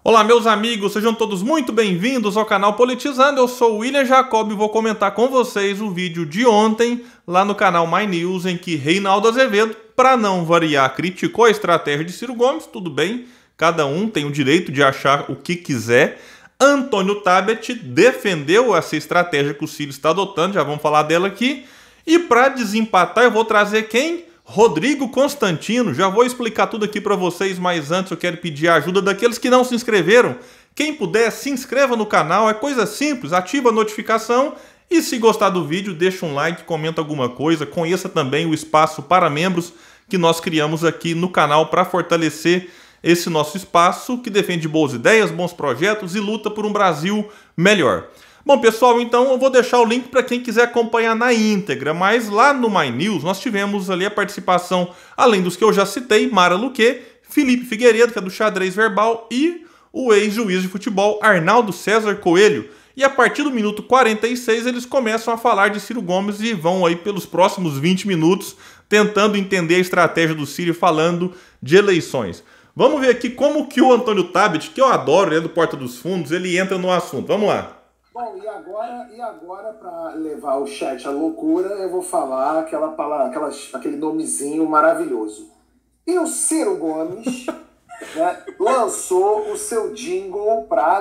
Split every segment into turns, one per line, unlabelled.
Olá, meus amigos, sejam todos muito bem-vindos ao canal Politizando. Eu sou o William Jacob e vou comentar com vocês o vídeo de ontem lá no canal My News, em que Reinaldo Azevedo, para não variar, criticou a estratégia de Ciro Gomes. Tudo bem, cada um tem o direito de achar o que quiser. Antônio Tabet defendeu essa estratégia que o Ciro está adotando, já vamos falar dela aqui. E para desempatar eu vou trazer quem? Rodrigo Constantino. Já vou explicar tudo aqui para vocês, mas antes eu quero pedir a ajuda daqueles que não se inscreveram. Quem puder, se inscreva no canal, é coisa simples, ativa a notificação e se gostar do vídeo, deixa um like, comenta alguma coisa. Conheça também o espaço para membros que nós criamos aqui no canal para fortalecer esse nosso espaço que defende boas ideias, bons projetos e luta por um Brasil melhor. Bom, pessoal, então eu vou deixar o link para quem quiser acompanhar na íntegra, mas lá no My News nós tivemos ali a participação, além dos que eu já citei, Mara Luque, Felipe Figueiredo, que é do Xadrez Verbal, e o ex-juiz de futebol Arnaldo César Coelho. E a partir do minuto 46 eles começam a falar de Ciro Gomes e vão aí pelos próximos 20 minutos tentando entender a estratégia do Ciro falando de eleições. Vamos ver aqui como que o Antônio Tabet, que eu adoro, ele é do Porta dos Fundos, ele entra no assunto. Vamos lá.
Bom, e agora para levar o chat à loucura, eu vou falar aquela palavra, aquele nomezinho maravilhoso. E o Ciro Gomes né, lançou o seu jingle para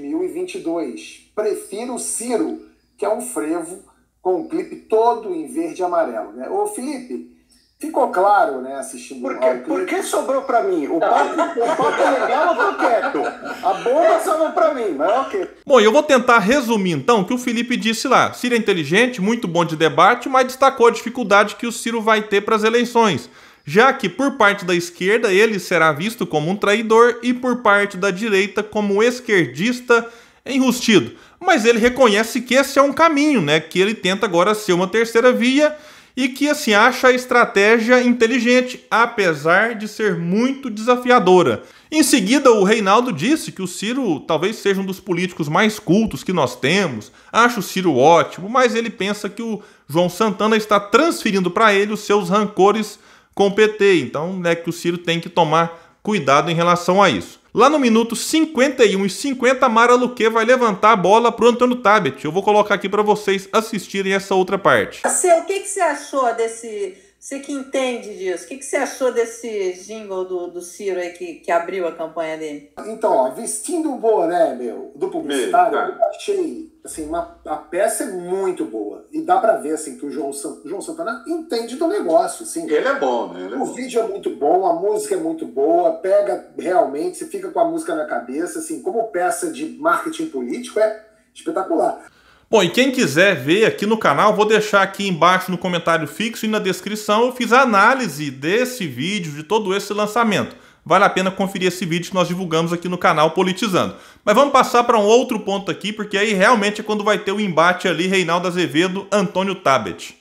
2022. Prefiro o Ciro, que é um frevo com um clipe todo em verde e amarelo. Né? Ô, Felipe, ficou claro, né, assistindo
Por que sobrou pra mim? O papo é legal, eu tô quieto. A bomba sobrou pra mim, mas ok.
Bom, eu vou tentar resumir então o que o Felipe disse lá. Ciro é inteligente, muito bom de debate, mas destacou a dificuldade que o Ciro vai ter para as eleições, já que por parte da esquerda ele será visto como um traidor e por parte da direita como um esquerdista enrustido. Mas ele reconhece que esse é um caminho, né, que ele tenta agora ser uma terceira via, e que assim acha a estratégia inteligente, apesar de ser muito desafiadora. Em seguida, o Reinaldo disse que o Ciro talvez seja um dos políticos mais cultos que nós temos, acha o Ciro ótimo, mas ele pensa que o João Santana está transferindo para ele os seus rancores com o PT, então né, que o Ciro tem que tomar cuidado em relação a isso. Lá no minuto 51 e 50, Mara Luque vai levantar a bola para o Antônio Tabet. Eu vou colocar aqui para vocês assistirem essa outra parte.
O que você achou desse... Você que entende disso, o que você achou desse jingle do Ciro aí que abriu a campanha dele?
Então, ó, vestindo o boné, do publicitário, eu achei, assim, a peça é muito boa. E dá pra ver, assim, que o João Santana entende do negócio, assim.
Ele é bom, né?
O vídeo é muito bom, a música é muito boa, pega realmente, você fica com a música na cabeça, assim, como peça de marketing político, é espetacular.
Bom, e quem quiser ver aqui no canal, vou deixar aqui embaixo no comentário fixo e na descrição, eu fiz a análise desse vídeo, de todo esse lançamento. Vale a pena conferir esse vídeo que nós divulgamos aqui no canal Politizando. Mas vamos passar para um outro ponto aqui, porque aí realmente é quando vai ter o embate ali, Reinaldo Azevedo, Antônio Tabet.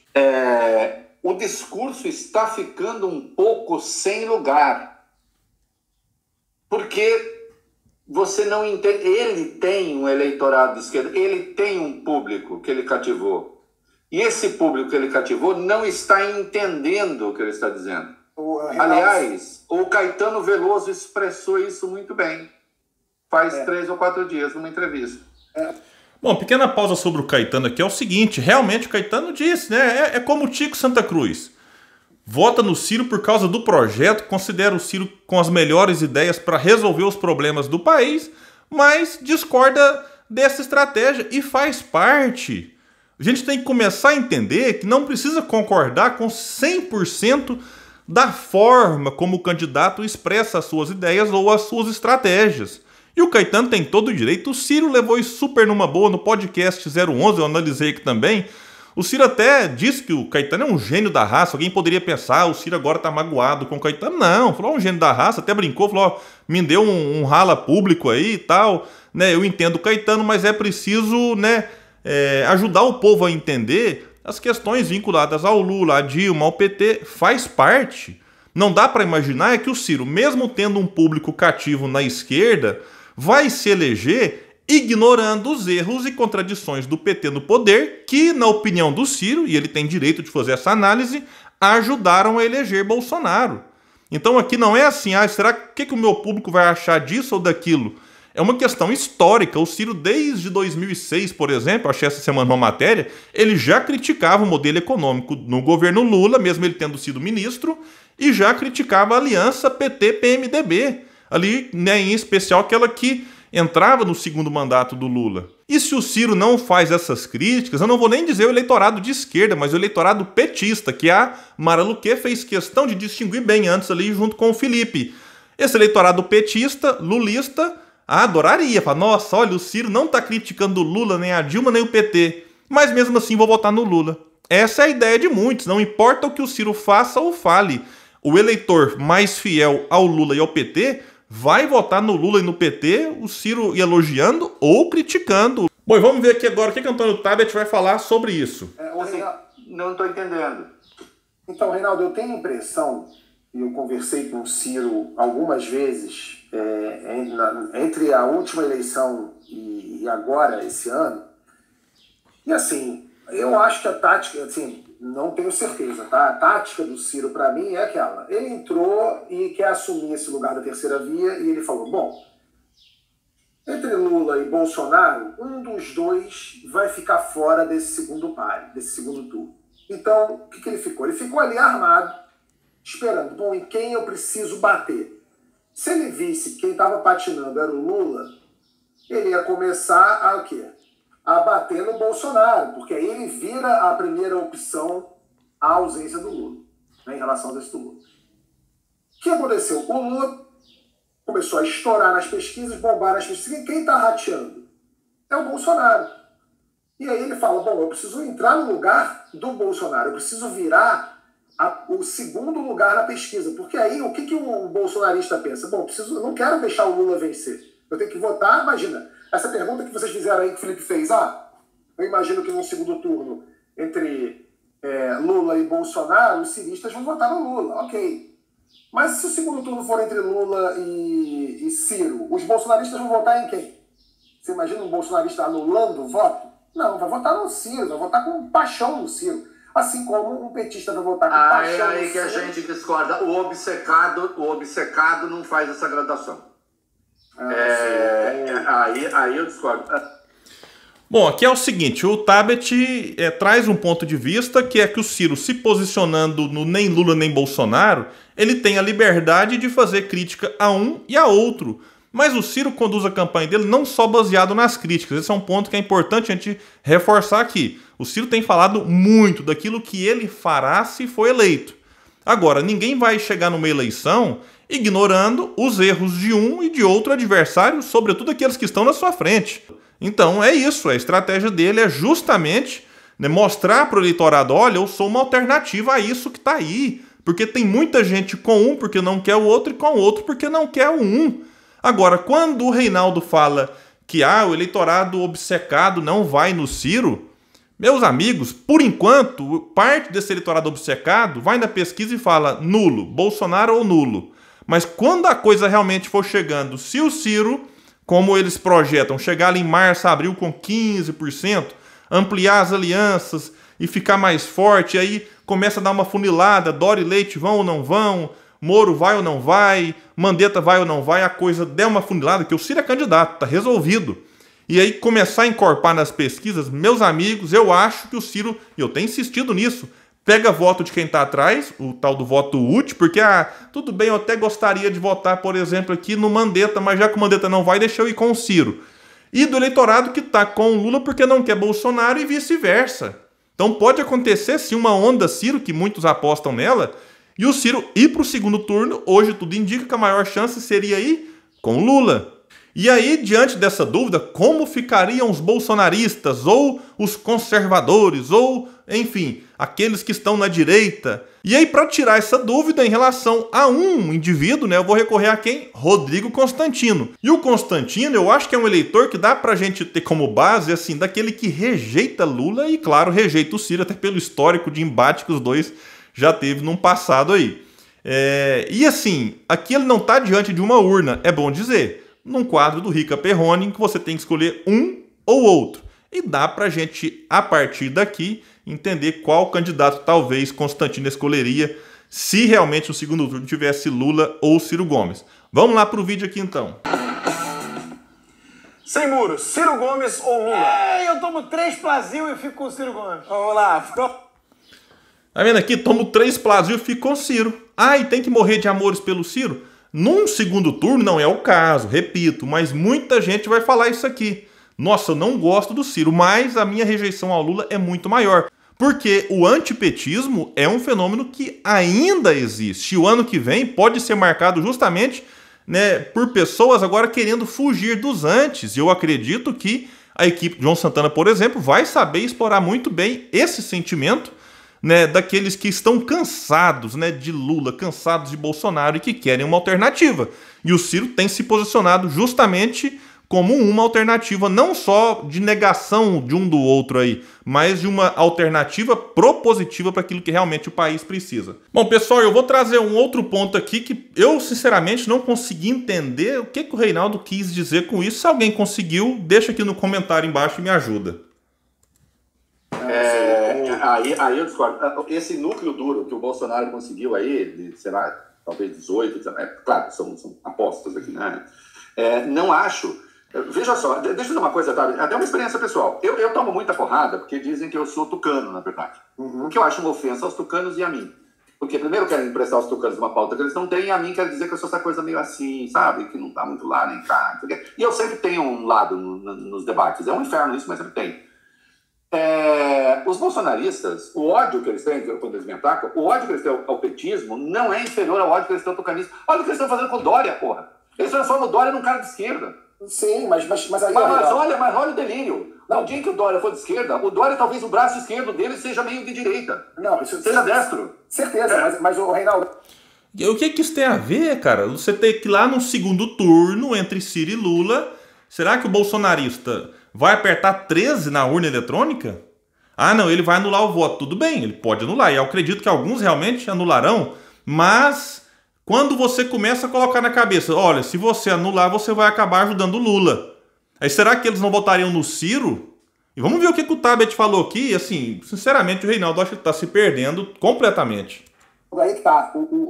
O discurso está ficando um pouco sem lugar. Porque você não entende, ele tem um eleitorado de esquerda, ele tem um público que ele cativou. E esse público que ele cativou não está entendendo o que ele está dizendo. Aliás, o Caetano Veloso expressou isso muito bem. Faz 3 ou 4 dias numa entrevista.
Bom, pequena pausa sobre o Caetano aqui é o seguinte, realmente o Caetano disse, né? É como o Tico Santa Cruz. Vota no Ciro por causa do projeto, considera o Ciro com as melhores ideias para resolver os problemas do país, mas discorda dessa estratégia e faz parte. A gente tem que começar a entender que não precisa concordar com 100% da forma como o candidato expressa as suas ideias ou as suas estratégias. E o Caetano tem todo o direito, o Ciro levou isso super numa boa no podcast 011, eu analisei aqui também. O Ciro até disse que o Caetano é um gênio da raça. Alguém poderia pensar, o Ciro agora tá magoado com o Caetano. Não, falou um gênio da raça, até brincou, falou, ó, me deu um rala público aí e tal. Né, eu entendo o Caetano, mas é preciso né, ajudar o povo a entender as questões vinculadas ao Lula, à Dilma, ao PT, faz parte. Não dá para imaginar que o Ciro, mesmo tendo um público cativo na esquerda, vai se eleger ignorando os erros e contradições do PT no poder, que, na opinião do Ciro, e ele tem direito de fazer essa análise, ajudaram a eleger Bolsonaro. Então aqui não é assim, será que o meu público vai achar disso ou daquilo? É uma questão histórica. O Ciro, desde 2006, por exemplo, achei essa semana uma matéria, ele já criticava o modelo econômico no governo Lula, mesmo ele tendo sido ministro, e já criticava a aliança PT-PMDB, ali, né, em especial aquela que entrava no segundo mandato do Lula. E se o Ciro não faz essas críticas, eu não vou nem dizer o eleitorado de esquerda, mas o eleitorado petista, que a Mara Luque fez questão de distinguir bem antes ali junto com o Felipe. Esse eleitorado petista, lulista, adoraria. Fala, nossa, olha, o Ciro não está criticando o Lula, nem a Dilma, nem o PT, mas mesmo assim vou votar no Lula. Essa é a ideia de muitos, não importa o que o Ciro faça ou fale. O eleitor mais fiel ao Lula e ao PT vai votar no Lula e no PT, o Ciro elogiando ou criticando. Bom, e vamos ver aqui agora o que o Antônio Tabet vai falar sobre isso.
Não estou entendendo.
Então, Reinaldo, eu tenho a impressão, e eu conversei com o Ciro algumas vezes, entre a última eleição e agora, esse ano, e assim, eu acho que a tática, assim, não tenho certeza, tá? A tática do Ciro, para mim, é aquela. Ele entrou e quer assumir esse lugar da terceira via e ele falou, bom, entre Lula e Bolsonaro, um dos dois vai ficar fora desse segundo páreo, desse segundo turno. Então, o que ele ficou? Ele ficou ali armado, esperando, bom, em quem eu preciso bater? Se ele visse que quem estava patinando era o Lula, ele ia começar a o quê? A bater no Bolsonaro, porque aí ele vira a primeira opção a ausência do Lula, né, em relação ao ausência do Lula. O que aconteceu? O Lula começou a estourar nas pesquisas, bombar nas pesquisas. Quem está rateando? É o Bolsonaro. E aí ele fala, bom, eu preciso entrar no lugar do Bolsonaro, eu preciso virar o segundo lugar na pesquisa. Porque aí o que o bolsonarista pensa? Bom, eu não quero deixar o Lula vencer. Eu tenho que votar, imagina, essa pergunta que vocês fizeram aí, que o Felipe fez, eu imagino que no segundo turno, entre Lula e Bolsonaro, os ciristas vão votar no Lula, ok. Mas se o segundo turno for entre Lula e Ciro, os bolsonaristas vão votar em quem? Você imagina um bolsonarista anulando o voto? Não, vai votar no Ciro, vai votar com paixão no Ciro. Assim como um petista vai votar com paixão no Ciro.
É aí que a gente discorda. O obcecado não faz essa gradação. Aí eu discordo.
Bom, aqui é o seguinte, o Tabet traz um ponto de vista que é que o Ciro, se posicionando no nem Lula nem Bolsonaro, ele tem a liberdade de fazer crítica a um e a outro. Mas o Ciro conduz a campanha dele não só baseado nas críticas. Esse é um ponto que é importante a gente reforçar aqui. O Ciro tem falado muito daquilo que ele fará se for eleito. Agora, ninguém vai chegar numa eleição ignorando os erros de um e de outro adversário, sobretudo aqueles que estão na sua frente. Então é isso, a estratégia dele é justamente, né, mostrar para o eleitorado, olha, eu sou uma alternativa a isso que está aí, porque tem muita gente com um porque não quer o outro e com o outro porque não quer o um. Agora, quando o Reinaldo fala que o eleitorado obcecado não vai no Ciro, meus amigos, por enquanto, parte desse eleitorado obcecado vai na pesquisa e fala nulo, Bolsonaro ou nulo. Mas quando a coisa realmente for chegando, se o Ciro, como eles projetam, chegar ali em março, abril com 15%, ampliar as alianças e ficar mais forte, aí começa a dar uma funilada, Dória e Leite vão ou não vão, Moro vai ou não vai, Mandetta vai ou não vai, a coisa der uma funilada, que o Ciro é candidato, tá resolvido. E aí começar a encorpar nas pesquisas, meus amigos, eu acho que o Ciro, e eu tenho insistido nisso, pega voto de quem está atrás, o tal do voto útil, porque, tudo bem, eu até gostaria de votar, por exemplo, aqui no Mandetta, mas já que o Mandetta não vai, deixa eu ir com o Ciro. E do eleitorado que está com o Lula porque não quer Bolsonaro e vice-versa. Então pode acontecer, sim, uma onda Ciro, que muitos apostam nela, e o Ciro ir para o segundo turno, hoje tudo indica que a maior chance seria ir com o Lula. E aí, diante dessa dúvida, como ficariam os bolsonaristas, ou os conservadores, ou, enfim, aqueles que estão na direita? E aí, para tirar essa dúvida em relação a um indivíduo, né, eu vou recorrer a quem? Rodrigo Constantino. E o Constantino, eu acho que é um eleitor que dá pra gente ter como base, assim, daquele que rejeita Lula e, claro, rejeita o Ciro, até pelo histórico de embate que os dois já teve num passado aí. E assim, aqui ele não está diante de uma urna, é bom dizer, num quadro do Rica Perrone, em que você tem que escolher um ou outro. E dá pra gente, a partir daqui, entender qual candidato talvez Constantino escolheria se realmente no segundo turno tivesse Lula ou Ciro Gomes. Vamos lá pro vídeo aqui então.
Sem muro, Ciro Gomes ou Lula? Eu tomo 3 Plasil e fico com o Ciro Gomes. Vamos lá.
Tá vendo aqui? Tomo 3 Plasil e fico com o Ciro. Ah, e tem que morrer de amores pelo Ciro? Num segundo turno não é o caso, repito, mas muita gente vai falar isso aqui. Nossa, eu não gosto do Ciro, mas a minha rejeição ao Lula é muito maior. Porque o antipetismo é um fenômeno que ainda existe. E o ano que vem pode ser marcado justamente, né, por pessoas agora querendo fugir dos antes. E eu acredito que a equipe de João Santana, por exemplo, vai saber explorar muito bem esse sentimento, né, daqueles que estão cansados, né, de Lula, cansados de Bolsonaro e que querem uma alternativa. E o Ciro tem se posicionado justamente como uma alternativa não só de negação de um do outro aí, mas de uma alternativa propositiva para aquilo que realmente o país precisa. Bom, pessoal, eu vou trazer um outro ponto aqui que eu, sinceramente, não consegui entender o que o Reinaldo quis dizer com isso. Se alguém conseguiu, deixa aqui no comentário embaixo e me ajuda.
Aí eu discordo. Esse núcleo duro que o Bolsonaro conseguiu aí, de, sei lá, talvez 18, 19, claro, são apostas aqui, né? Não acho... Veja só, deixa eu dizer uma coisa, tá? Até uma experiência pessoal. Eu tomo muita porrada porque dizem que eu sou tucano, na verdade. O que eu acho uma ofensa aos tucanos e a mim. Porque primeiro querem emprestar aos tucanos uma pauta que eles não têm, e a mim quer dizer que eu sou essa coisa meio assim, sabe? Que não tá muito lá nem cá. E eu sempre tenho um lado nos debates. É um inferno isso, mas sempre tem. Os bolsonaristas, o ódio que eles têm, quando eles me atacam, o ódio que eles têm ao petismo não é inferior ao ódio que eles têm ao tucanismo. Olha o que eles estão fazendo com o Dória, porra. Eles transformam o Dória num cara de esquerda.
Sim, mas aí...
olha o delírio. No dia que o Dória for de esquerda, o Dória talvez o braço esquerdo dele seja meio de direita.
Não, isso...
Seja destro.
Certeza, mas o Reinaldo...
O que isso tem a ver, cara? Você tem que ir lá no segundo turno, entre Ciro e Lula, será que o bolsonarista vai apertar 13 na urna eletrônica? Ah, não, ele vai anular o voto. Tudo bem, ele pode anular. E eu acredito que alguns realmente anularão, mas... Quando você começa a colocar na cabeça, olha, se você anular, você vai acabar ajudando o Lula. Aí será que eles não votariam no Ciro? E vamos ver o que o Tabet falou aqui. Assim, sinceramente, o Reinaldo acho que está se perdendo completamente.
Aí que tá.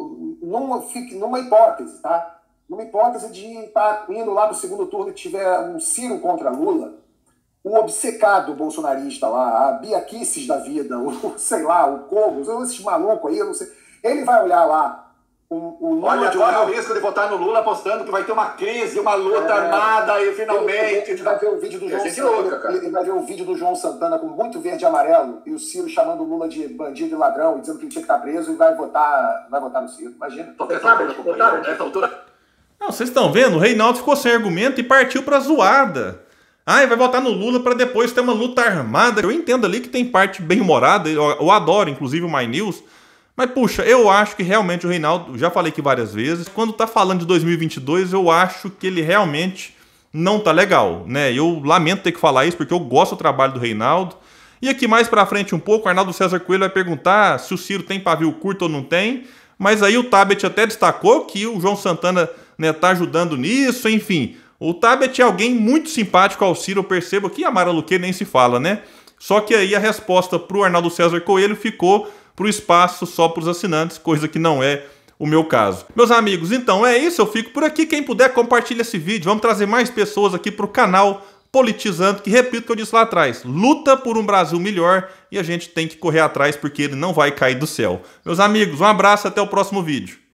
Numa hipótese, tá? Numa hipótese de estar indo lá para o segundo turno e tiver um Ciro contra Lula, o obcecado bolsonarista lá, a Bia Kicis da vida, sei lá, o Cogos, esses malucos aí, eu não sei. Ele vai olhar lá.
Olha, agora o risco de votar no Lula apostando que vai ter uma crise, uma luta armada e finalmente...
Ele vai ver o vídeo do João Santana, ele vai ver o vídeo do João Santana com muito verde e amarelo e o Ciro chamando o Lula de bandido e ladrão e dizendo que ele tinha que estar preso e vai votar no Ciro. Imagina.
Essa altura...
Não, vocês estão vendo? O Reinaldo ficou sem argumento e partiu pra zoada. Ah, vai votar no Lula pra depois ter uma luta armada. Eu entendo ali que tem parte bem humorada, eu adoro inclusive o My News. Mas, puxa, eu acho que realmente o Reinaldo, já falei aqui várias vezes, quando tá falando de 2022, eu acho que ele realmente não tá legal, né? Eu lamento ter que falar isso, porque eu gosto do trabalho do Reinaldo. E aqui mais pra frente um pouco, o Arnaldo César Coelho vai perguntar se o Ciro tem pavio curto ou não tem. Mas aí o Tabet até destacou que o João Santana, né, tá ajudando nisso, enfim. O Tabet é alguém muito simpático ao Ciro, eu percebo que a Mara Luque nem se fala, né? Só que aí a resposta pro Arnaldo César Coelho ficou pro espaço só pros assinantes, coisa que não é o meu caso. Meus amigos, então é isso, eu fico por aqui. Quem puder, compartilha esse vídeo. Vamos trazer mais pessoas aqui pro canal Politizando, que repito o que eu disse lá atrás, luta por um Brasil melhor e a gente tem que correr atrás porque ele não vai cair do céu. Meus amigos, um abraço, até o próximo vídeo.